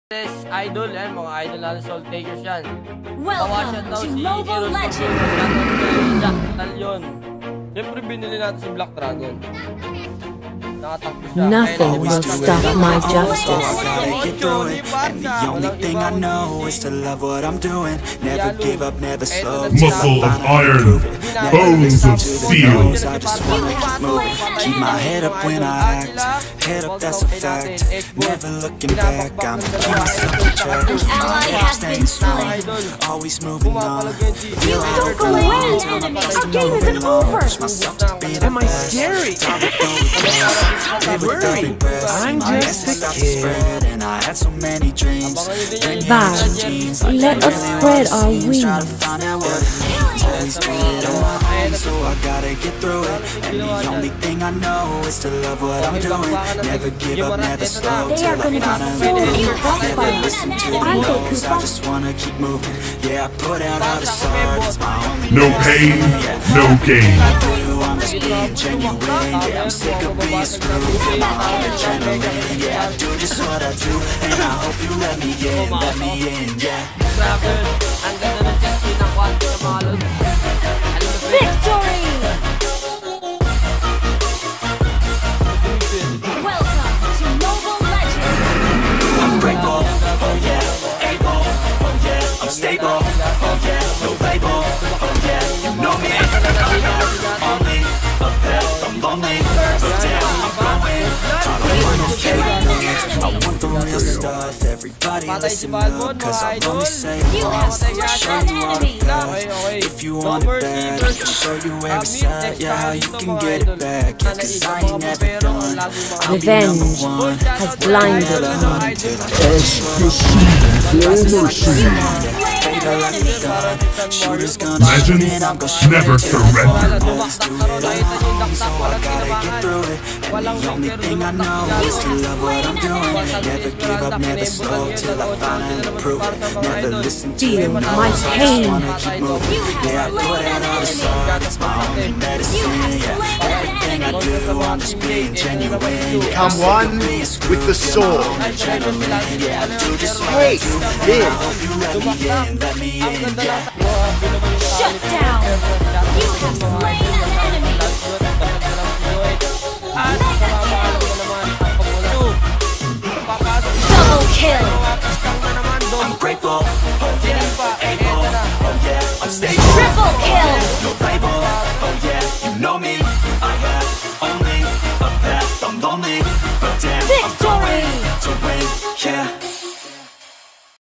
Idol, yan, mga idol natin Soul Takers yan. Welcome to Mobile Legends! Jack Talyon. Siyempre binili natin si Black Dragon. Nothing will stop my justice. And the only thing I know is to love what I'm doing. Never give up, never slow. Muscle of iron, bones of steel. I just wanna keep moving. Keep my head up when I act. Head up, that's a fact. Never looking back. I'm keep myself in check. Staying strong, always moving on. Feel like Don't go away! Our game isn't over! Am I scary? I'm just a kid, and I had so many dreams. Val, let us spread our wings. So I gotta get through it. And the only thing I know is to love what I'm doing. Never give up, never slow. They are gonna be so impressed by us, aren't they, I Koopa? just wanna keep moving. Yeah, I put out all this art. It's my only No pain, no gain. I'm just being genuine. Yeah, I'm sick of being screwed. My own adrenaline. Yeah, I do just what I do, and I hope you let me in, yeah. Victory! Welcome to Mobile Legends! I'm grateful, oh yeah, able, oh yeah, I'm stable, oh yeah, no label, oh yeah, you know me, only upheld, I'm lonely, but damn, I'm growing, I don't want no fake news, I want the real stuff, everybody listen up, cause I'll only say You have crushed an enemy! if you want it bad, I can show you where it's at, yeah, how you can get it back, yeah, cause I ain't never done, I'll be number Revenge one, has blinded me. Legends never surrender. So I gotta get through it. And the only thing I know is to love what I'm doing. Never give up, never slow till I finally prove it. Never listen to Feel it, my just pain. wanna keep moving. Yeah, I put out all this art, it's my only medicine. Yeah, everything I do, I'm just being genuine. Yeah, Become one with the sword. yeah, I do just what I Hey, do. big. I hope you let me in, yeah. Shut down! You have slain an enemy! Double kill! I'm grateful,